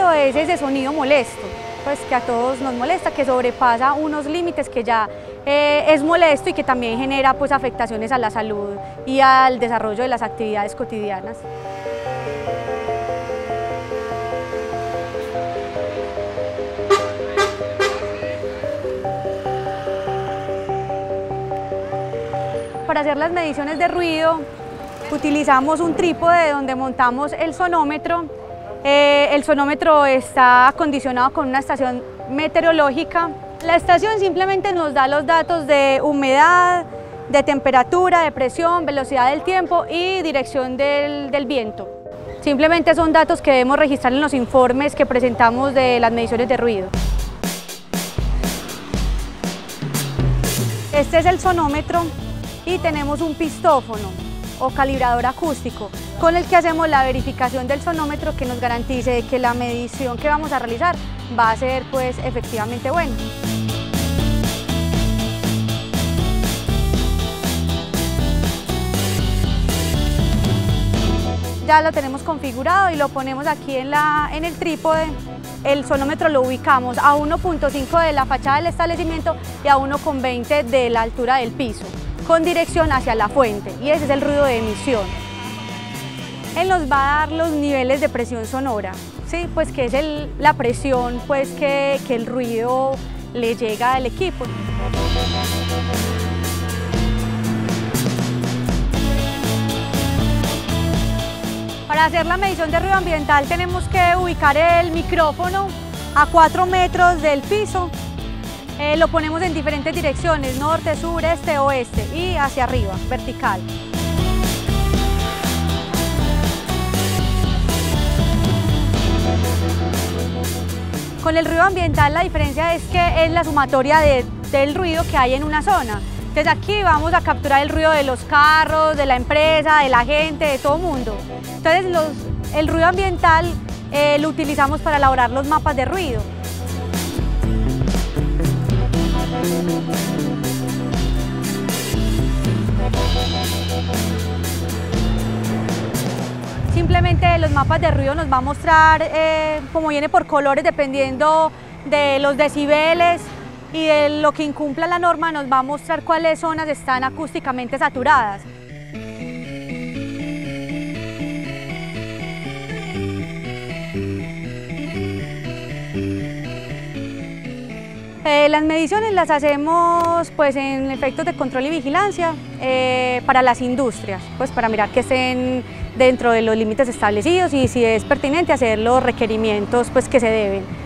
ruido es ese sonido molesto, pues que a todos nos molesta, que sobrepasa unos límites, que ya es molesto y que también genera pues afectaciones a la salud y al desarrollo de las actividades cotidianas. Para hacer las mediciones de ruido utilizamos un trípode donde montamos el sonómetro. El sonómetro está acondicionado con una estación meteorológica. La estación simplemente nos da los datos de humedad, de temperatura, de presión, velocidad del tiempo y dirección del viento. Simplemente son datos que debemos registrar en los informes que presentamos de las mediciones de ruido. Este es el sonómetro y tenemos un pistófono o calibrador acústico con el que hacemos la verificación del sonómetro que nos garantice que la medición que vamos a realizar va a ser pues efectivamente buena. Ya lo tenemos configurado y lo ponemos aquí en el trípode. El sonómetro lo ubicamos a 1.5 de la fachada del establecimiento y a 1.20 de la altura del piso, con dirección hacia la fuente, y ese es el ruido de emisión. Él nos va a dar los niveles de presión sonora, ¿sí? Pues que es la presión pues que el ruido le llega al equipo. Para hacer la medición de ruido ambiental tenemos que ubicar el micrófono a 4 metros del piso. Lo ponemos en diferentes direcciones, norte, sur, este, oeste y hacia arriba, vertical. Con el ruido ambiental la diferencia es que es la sumatoria del ruido que hay en una zona. Entonces aquí vamos a capturar el ruido de los carros, de la empresa, de la gente, de todo el mundo. Entonces el ruido ambiental lo utilizamos para elaborar los mapas de ruido. Simplemente los mapas de ruido nos va a mostrar, como viene por colores, dependiendo de los decibeles y de lo que incumpla la norma, nos va a mostrar cuáles zonas están acústicamente saturadas. Las mediciones las hacemos pues, en efectos de control y vigilancia para las industrias, pues, para mirar que estén dentro de los límites establecidos y si es pertinente hacer los requerimientos pues, que se deben.